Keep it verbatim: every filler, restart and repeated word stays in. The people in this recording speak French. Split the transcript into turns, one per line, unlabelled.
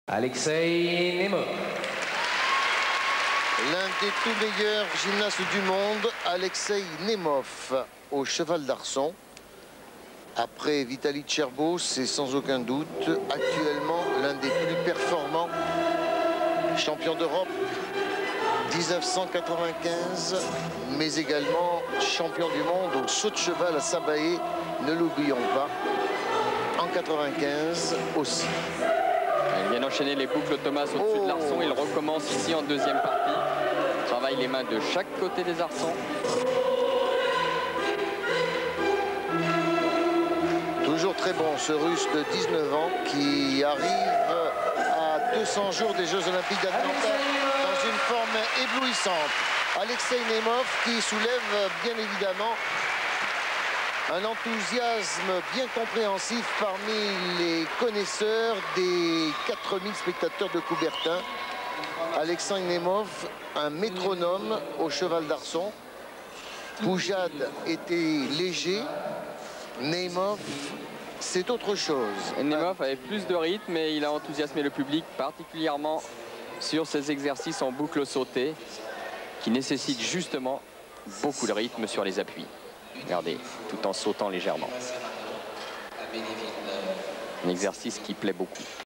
Alexei Nemov.
L'un des tout meilleurs gymnastes du monde, Alexei Nemov, au cheval d'arçon. Après Vitaly Tcherbo, c'est sans aucun doute actuellement l'un des plus performants champions d'Europe mille neuf cent quatre-vingt-quinze, mais également champion du monde au saut de cheval à Sabaé, ne l'oublions pas, en quatre-vingt-quinze aussi.
Il vient d'enchaîner les boucles Thomas au-dessus
oh.
de l'arçon. Il recommence ici en deuxième partie. Travaille les mains de chaque côté des arçons.
Toujours très bon ce Russe de dix-neuf ans qui arrive à deux cents jours des Jeux Olympiques d'Atlanta dans une forme éblouissante. Alexei Nemov qui soulève bien évidemment un enthousiasme bien compréhensif parmi les connaisseurs des quatre mille spectateurs de Coubertin. Alexei Nemov, un métronome au cheval d'arçon. Poujade était léger. Nemov, c'est autre chose.
Nemov avait plus de rythme, mais il a enthousiasmé le public, particulièrement sur ses exercices en boucle sautée, qui nécessitent justement beaucoup de rythme sur les appuis. Regardez, tout en sautant légèrement. Un exercice qui plaît beaucoup.